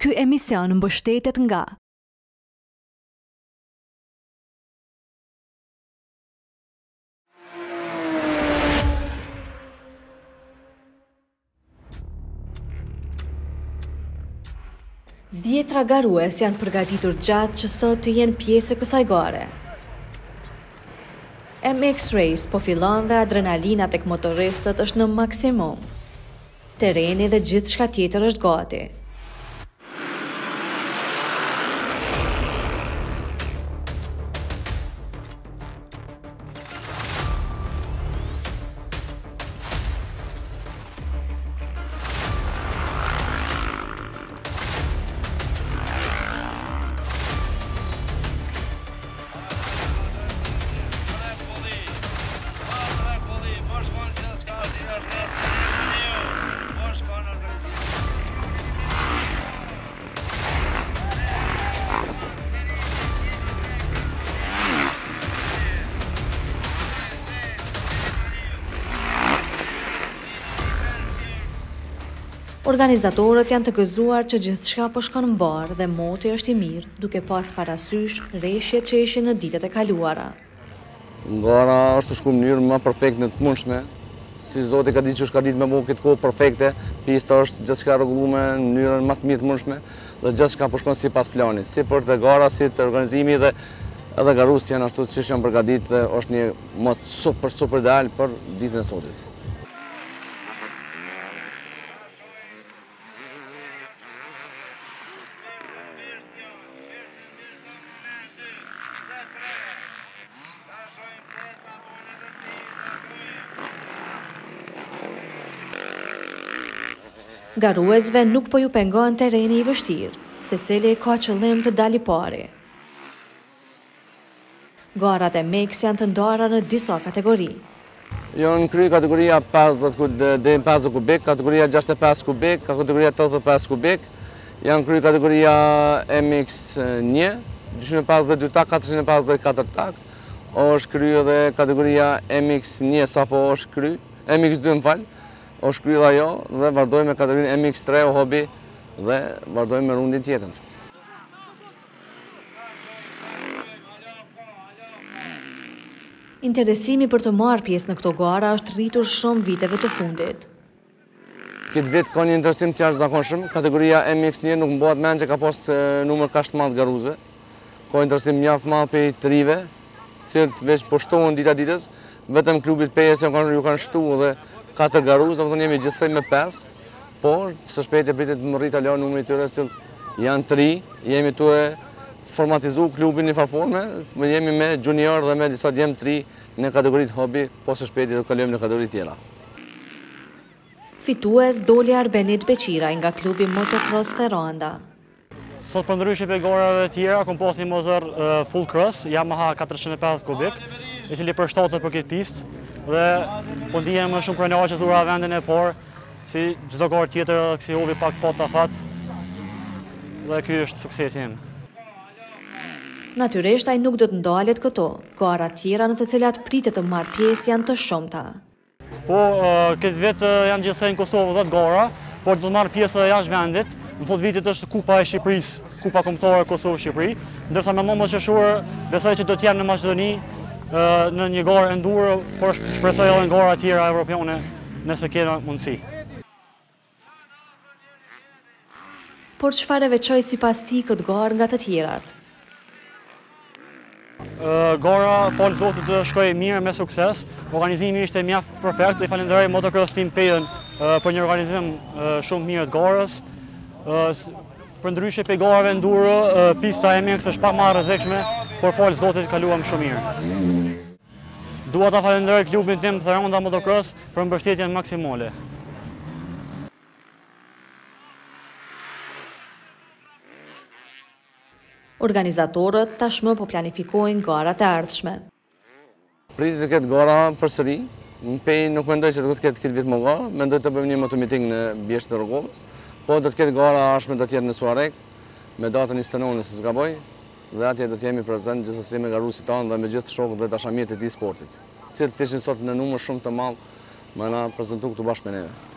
Ky emision mbështetet nga Dhjetra garues janë përgatitur gjatë që sot të jenë pjesë e kësaj gare. MX Race po fillon dhe adrenalina tek motoristët është në maksimum. Tereni dhe gjithçka tjetër është gati. Organizatorët janë të gëzuar që gjithçka po shkon mbar dhe moti është i mirë, duke pas parasysh rreshjet që ishin në ditët e kaluara. Gara është shku në mënyrë më perfekte të mundshme. Si Zoti ka ditë që është ka ditë me mua këtë kohë perfekte, pista është gjithçka rregulluar në mënyrën më të mirë të mundshme dhe gjithçka po shkon sipas planit, si për të gara, si të organizimi dhe edhe garusit janë ashtu siç janë përgatitur dhe është një mod super ideal për ditën e sotit. Garuesve nuk po ju pengon tereni i vështirë, secili ka qëllim të dalë i pari. Garat e MX janë të ndara në disa kategori. Janë kry kategoria 50 kubik, kategoria 65 kubik, kategoria 85 kubik, janë kry kategoria MX1, 252 tak, 454 tak, është kry edhe kategoria MX1, sapo është kry, MX2 më falë, është kry dhe ajo dhe vazhdojmë me kategorinë MX3 o hobi dhe vazhdojmë me rundin tjetër. Interesimi për të marrë pjesë në këto gara është rritur shumë viteve të fundit. Këtë vit ka një interesim të jashtëzakonshëm, kategoria MX1 nuk më bëhet mend që ka pas numër kaq të madh garuzve. Ka interesim mjaft madh për të rive, cilët veç po shtohen dita ditës, vetëm klubit PS ju kanë shtuar dhe 4 garuz, do të thonë jemi gjithsej me 5, por së shpejti pritet të më rritë alo numri tyre që janë 3, jemi tu e formatizu klubin një farforme, jemi me junior dhe me disa djemë 3 në kategorit hobi, po së shpejti do të kalojmë në kategorit tjera. Fitues doli Arbenit Beqira nga klubi Motocross Teranda. Sot për ndryshe për gorave tjera, kom pas një motor full cross, Yamaha 450 kubik, i cili përshtatet për këtë pistë, dhe po ndihem më shumë krenar që thura vendin e por, si çdo garë tjetër kësi hobi pak po të afat, dhe ky është suksesi im. Natyrisht ai nuk do të ndalet këto, gara tjera në të cilat pritet të marrë pjesë janë të shumta. Po, këtë vit janë gjithsej në Kosovë 10 gara, por do të marrë pjesë jashtë vendit, në fund vitit është Kupa e Shqipërisë, Kupa Kombëtare Kosovë-Shqipëri, ndërsa me më qeshur besoj që do të jem në Maqedoni, në një garë enduro, por shpresoj edhe në gara tjera evropiane nëse kena mundësi. Por çfarë veçoi sipas ti këtë garë nga të tjerat? Gara, falë Zotit, të shkoi mirë me sukses. Organizimi ishte mjaft perfekt dhe i falenderoj Motocross Team Pejën për një organizim shumë mirë të garës. Për ndryshe pe garave enduro, pista MX është pak më e rrezikshme, por falë Zotit kaluam shumë mirë. Dua ta falenderoj klubin tim Teranda Motocross për mbështetjen maksimale. Organizatorët tashmë po planifikojnë garat e ardhshme. Pritet të ketë gara përsëri, në Pej nuk mendoj që do të ketë këtë vit më gara, mendoj të bëjmë një motomiting në Bjeshtë të Rrogovës, po do të ketë gara ardhshme do të jetë në Suarek, me datën 29 nëse s'gaboj, dhe atje do të jemi prezent gjithsesi me garuesit tanë dhe me gjithë shokët dhe dashamirët e këtij sportit, cilët ishin sot në numër shumë të madh me na prezantu këtu bashkë me neve.